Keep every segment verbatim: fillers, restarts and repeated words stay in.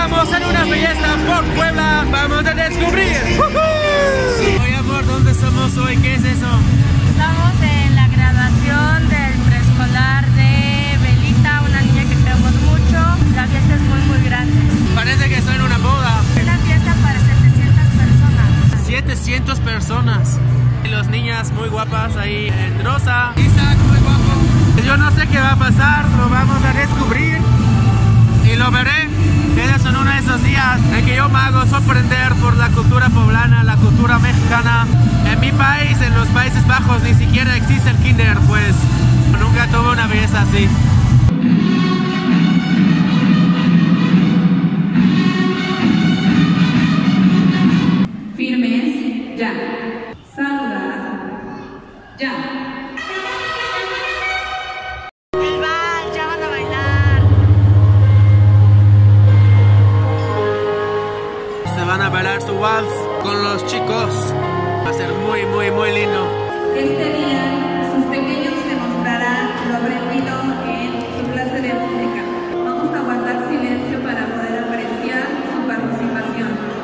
Estamos en una fiesta por Puebla, vamos a descubrir. ¡Uh-huh! Oye amor, ¿dónde estamos hoy? ¿Qué es eso? Estamos en la graduación del preescolar de Belita, una niña que queremos mucho. La fiesta es muy muy grande. Parece que estoy en una boda. Una fiesta para setecientas personas. setecientas personas. Y las niñas muy guapas ahí en rosa. Isaac muy guapo. Yo no sé qué va a pasar, lo vamos a descubrir y lo veré. Esos son uno de esos días en que yo me hago sorprender por la cultura poblana, la cultura mexicana. En mi país, en los Países Bajos, ni siquiera existe el kinder, pues nunca tuve una fiesta así. Firmes, ya. Saludar, ya. Van a bailar su vals con los chicos. Va a ser muy, muy, muy lindo. Este día, sus pequeños demostrarán lo aprendido en su clase de música. Vamos a guardar silencio para poder apreciar su participación.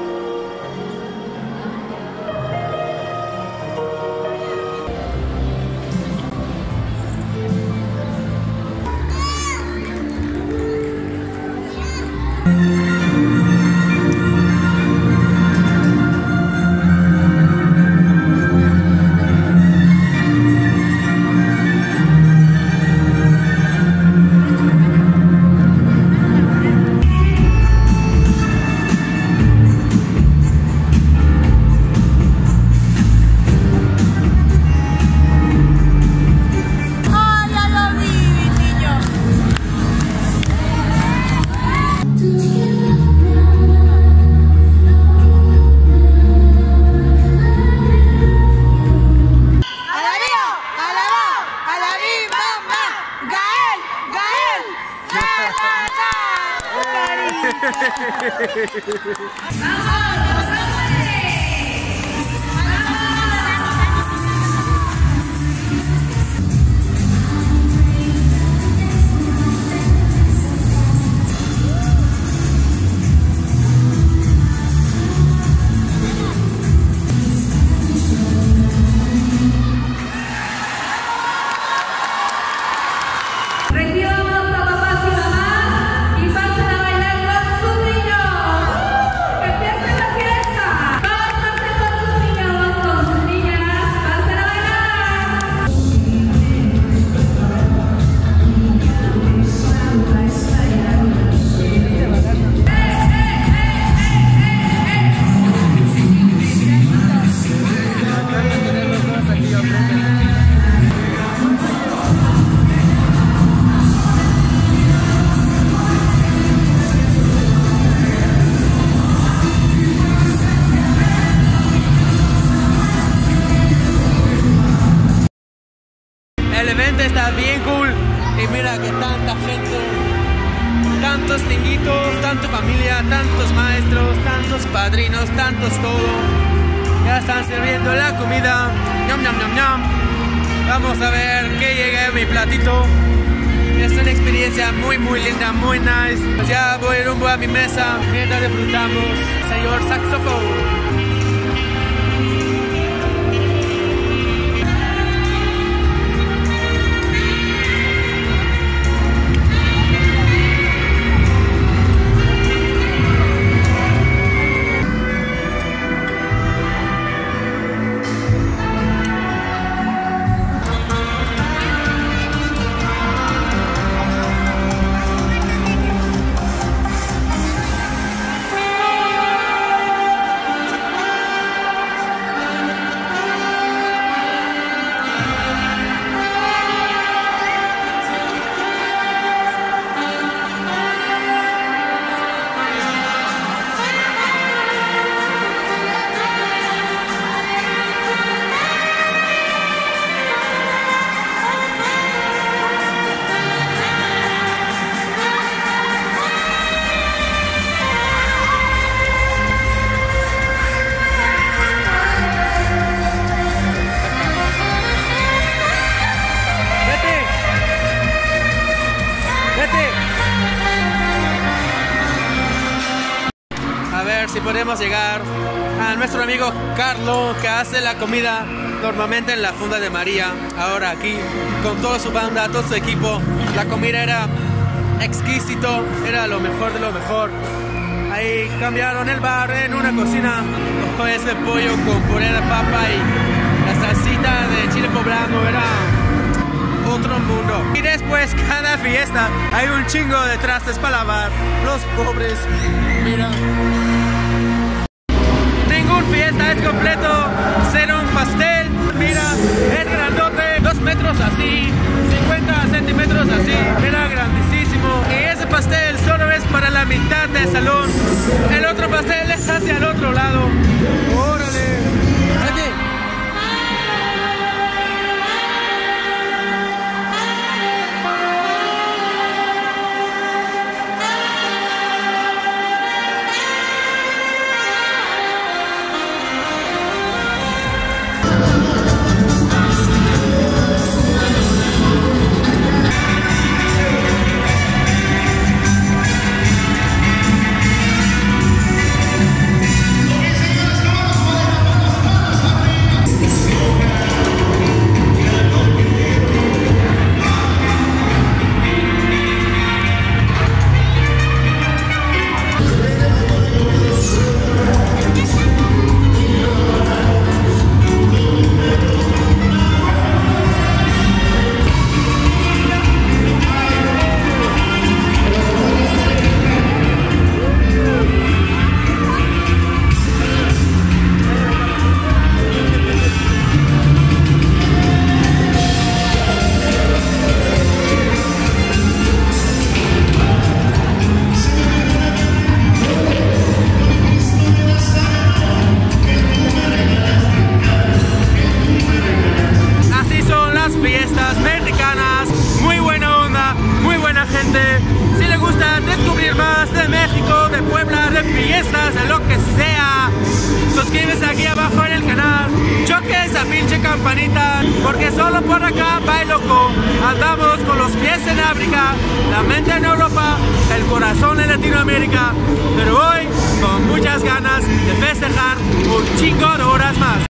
El evento está bien cool y mira que tanta gente, tantos niñitos, tanta familia, tantos maestros, tantos padrinos, tantos todo. Ya están sirviendo la comida. Ñam, ñam, ñam, ñam. Vamos a ver qué llega en mi platito. Es una experiencia muy muy linda, muy nice. Pues ya voy rumbo a mi mesa mientras disfrutamos, señor saxofón. ver si podemos llegar a nuestro amigo Carlos, que hace la comida normalmente en la Funda de María. Ahora aquí, con toda su banda, todo su equipo, la comida era exquisito, era lo mejor de lo mejor. Ahí cambiaron el bar en una cocina, con ese pollo con puré de papa y la salsita de chile poblano, era otro mundo. Y después, cada fiesta hay un chingo de trastes para lavar. Los pobres, mira. Ningún fiesta es completo sin un pastel. Mira, es grandote, dos metros así, cincuenta centímetros así. Era grandísimo. Y ese pastel solo es para la mitad del salón. El otro pastel es hacia el otro lado. Órale. Aquí. Fiestas mexicanas, muy buena onda, muy buena gente. Si le gusta descubrir más de México, de Puebla, de fiestas, de lo que sea, suscríbete aquí abajo en el canal, choque esa pinche campanita, porque solo por acá va el loco. Andamos con los pies en África, la mente en Europa, el corazón en Latinoamérica, pero hoy con muchas ganas de festejar un chingo de horas más.